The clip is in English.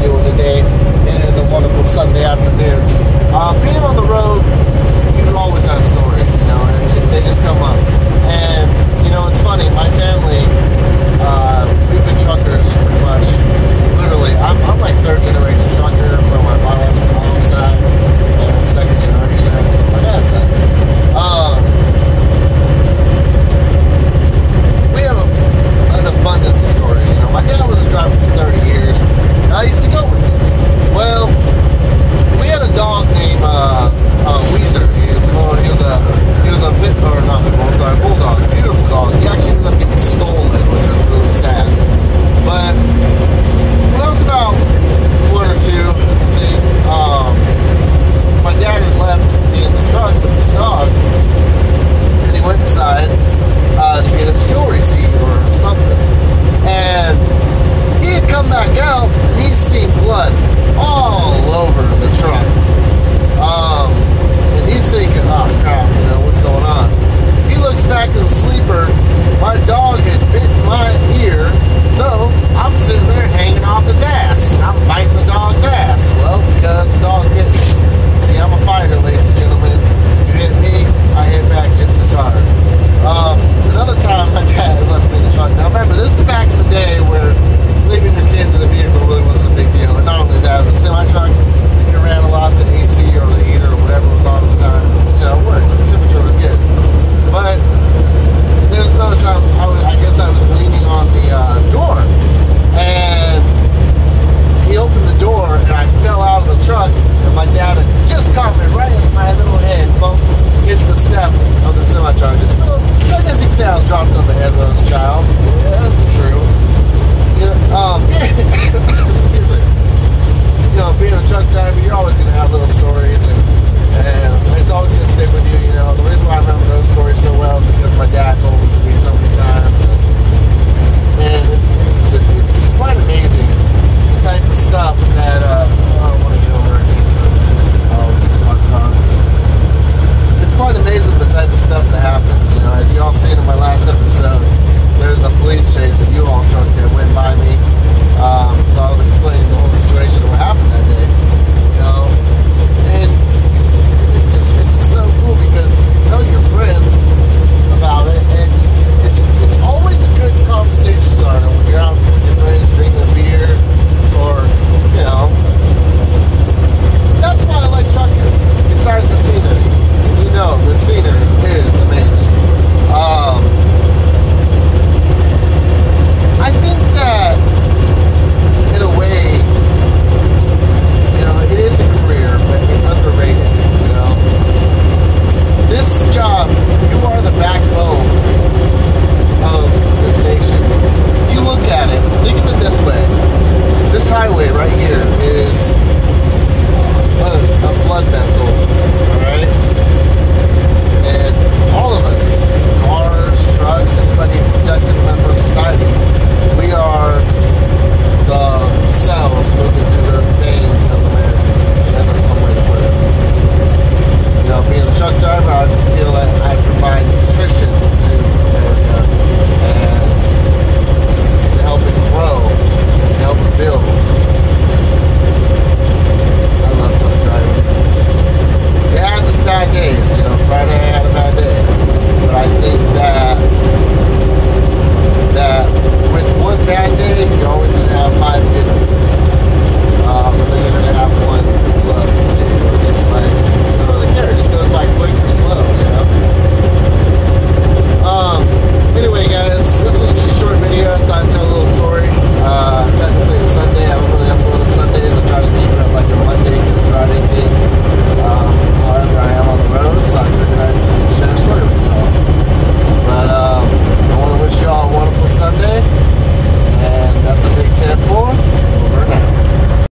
doing today. It is a wonderful Sunday afternoon. Being on the road, you always have stories, you know, and they just come up. And, you know, it's funny, my family, we've been truckers pretty much. Literally, I'm like third generation trucker from my biological mom's side and second generation from my dad's side. We have an abundance of stories. You know, my dad was a driver for 30 years, and I used to go with him. Well, we had a dog named Weezer. He was a bit, or not bit, sorry, bulldog, beautiful dog. He actually ended up getting stolen, which was really sad. But when I was about 1 or 2, I think, my dad had left me in the truck with his dog, and he went inside to get his fuel receipt or something. And he had come back out, and he's seen blood all over the truck. And he's thinking, oh crap, you know, what's going on? He looks back in the sleeper. My dog had bitten my ear, so I'm sitting there hanging off his ass, and I'm biting the dog's ass. Well, because the dog hit me. See, I'm a fighter, ladies and gentlemen. You hit me, I hit back just as hard. Another time, my dad left me in the truck. Now, remember, this is back in the day where leaving your kids in a vehicle really wasn't a big deal. And not only that, it was a semi-truck. It ran a lot, the AC or the heater or whatever was on at the time. You know, it worked. The temperature was good. But there's another time, I guess I was leaning on the door. And he opened the door, and I fell out of the truck. And my dad had just caught me right as my little head hit the step of the semi-truck. Just little, I guess you could say I was dropped on the head when I was a child. Yeah, that's true. You know, excuse me. You know, being a truck driver, you're always going to have little stories, and it's always going to stick with you. You know, the reason why I remember those stories so well is because my dad told them to me so many times, and